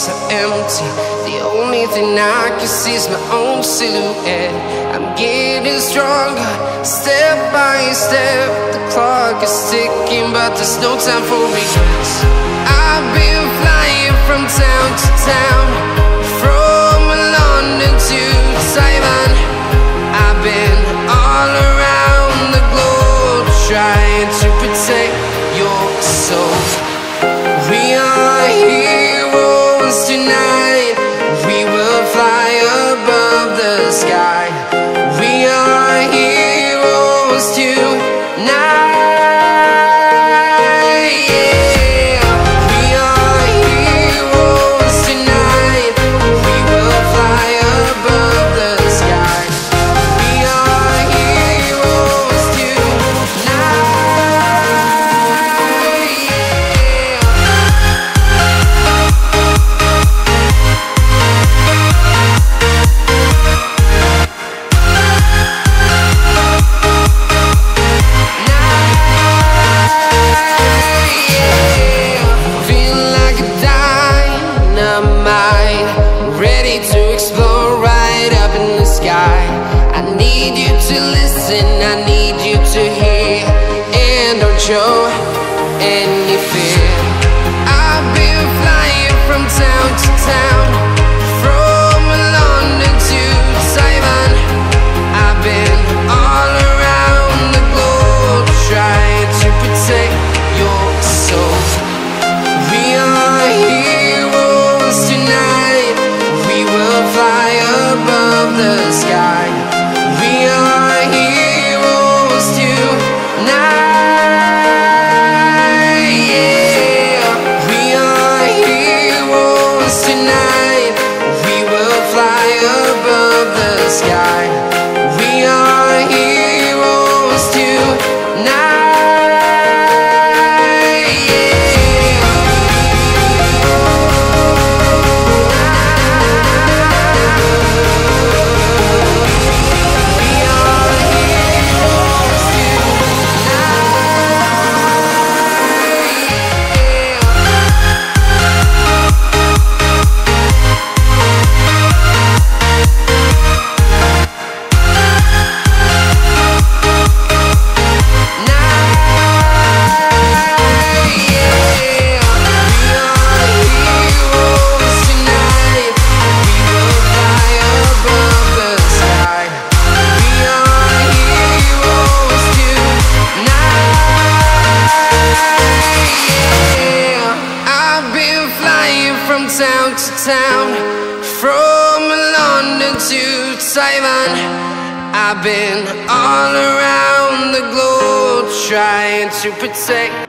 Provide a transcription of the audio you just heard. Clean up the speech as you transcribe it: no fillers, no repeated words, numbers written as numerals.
so empty. The only thing I can see is my own silhouette. I'm getting stronger, step by step. The clock is ticking, but there's no time for regrets. I've been flying from town to town, from London to Taiwan. I've been all around the globe, trying to protect your soul. We are heroes tonight. We will fly above the sky. We are heroes tonight. Yeah. We are heroes tonight. We will fly above the sky. We are heroes tonight. Ready to explore right up in the sky. I need you to listen, I need you to hear, and don't show any fear. I've been flying from town to town, from London to Taiwan. I've been all around the globe, trying to protect your soul. We are heroes tonight. We will fly above the sky. We are heroes tonight. Yeah. We are heroes tonight. We will fly above the sky. We are heroes tonight. Town to town, from London to Taiwan. I've been all around the globe, trying to protect